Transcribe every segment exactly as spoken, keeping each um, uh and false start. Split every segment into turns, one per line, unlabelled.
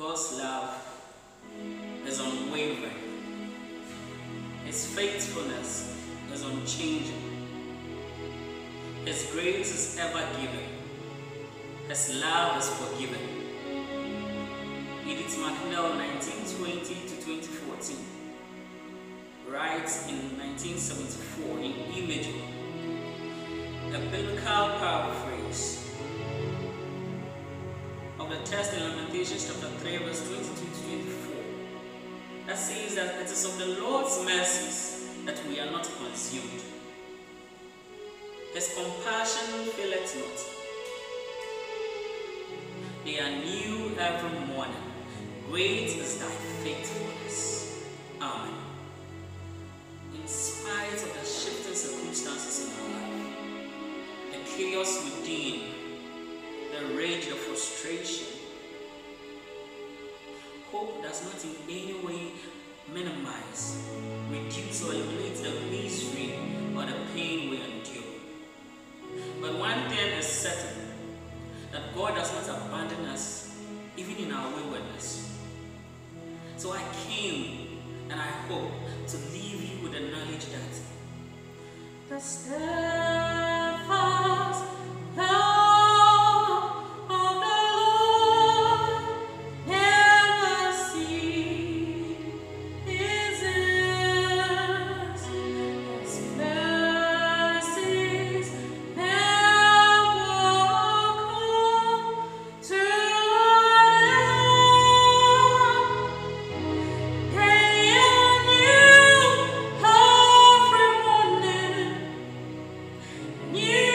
God's love is unwavering. His faithfulness is unchanging. His grace is ever giving. His love is forgiving. Edith McNeil, nineteen twenty to twenty fourteen, writes in nineteen seventy-four in Imagery, a biblical paraphrase of the text in Lamentations chapter three, verse twenty-two to twenty-four, that says that it is of the Lord's mercies that we are not consumed. His compassion faileth not. They are new every morning. Great is thy faithfulness. Amen. In spite of the shifting circumstances in our life, the chaos within, the rage, the frustration, hope does not in any way minimize, reduce, or eliminate the misery or the pain we endure. But one thing is certain, that God does not abandon us even in our waywardness. So I came and I hope to leave you with the knowledge that the steadfast love of the Lord never ceases. His mercies never come to an end. Day and new every morning, new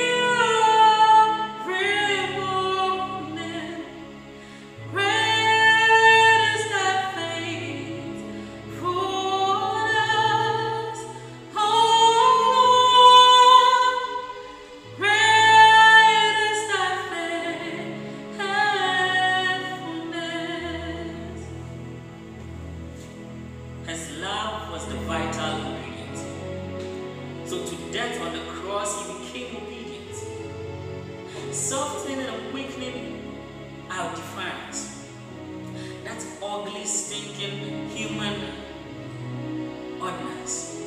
every morning. Great is thy faithfulness, O Lord. Great is thy faithfulness. His love was the vital ingredient. So to death on the cross, he became obedient, softening and weakening our defiance, that ugly, stinking human ordinance.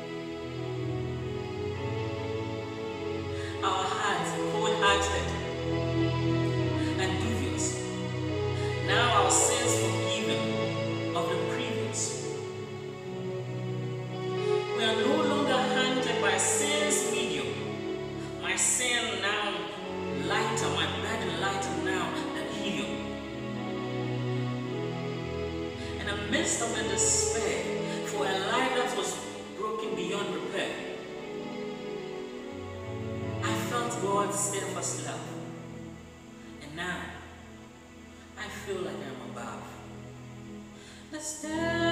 Our hearts cold-hearted and devious. Now our sins forgiven of the previous. We are no longer handled by sin's medium. My sin now lighter, my burden lighter now than helium. In the midst of the despair for a life that was broken beyond repair, I felt God's steadfast love. And now I feel like I'm above. The steadfast